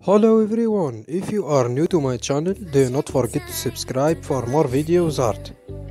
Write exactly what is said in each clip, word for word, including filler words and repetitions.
Hello everyone, if you are new to my channel, do not forget to subscribe for more videos art.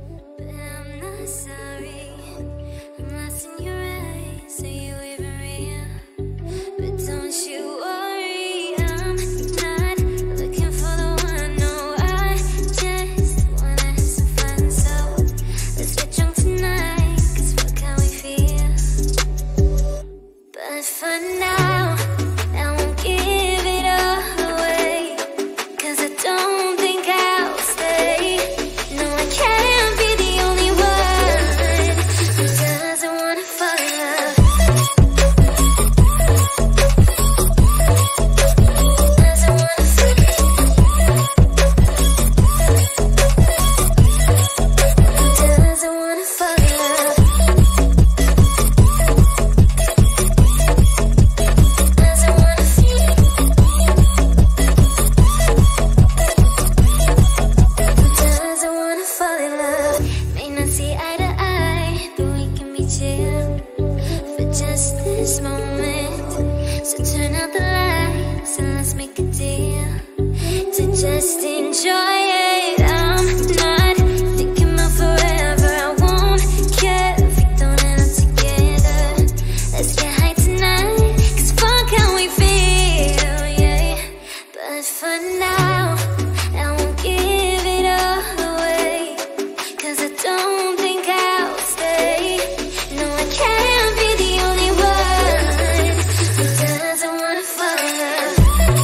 Just enjoy it. I'm not thinking about forever. I won't care if we don't end up together. Let's get high tonight, cause fuck how we feel, yeah. But for now, I won't give it all away, cause I don't think I'll stay. No, I can't be the only one who doesn't wanna fall in love.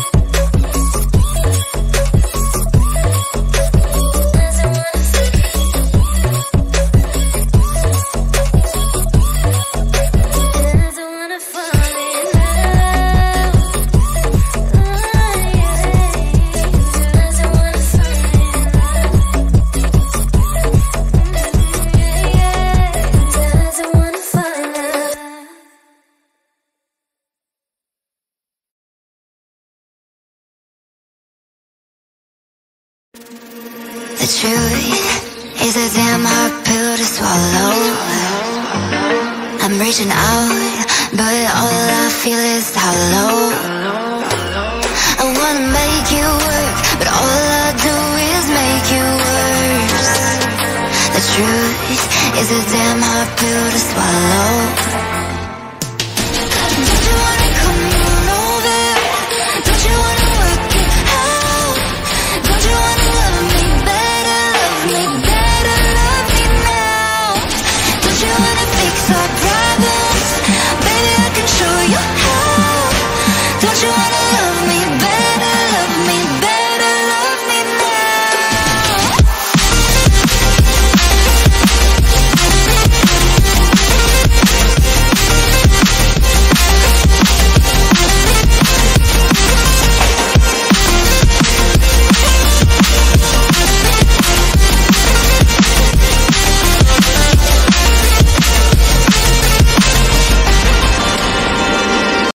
The truth is a damn hard pill to swallow. I'm reaching out, but all I feel is hollow. I wanna make you work, but all I do is make you worse. The truth is a damn hard pill to swallow.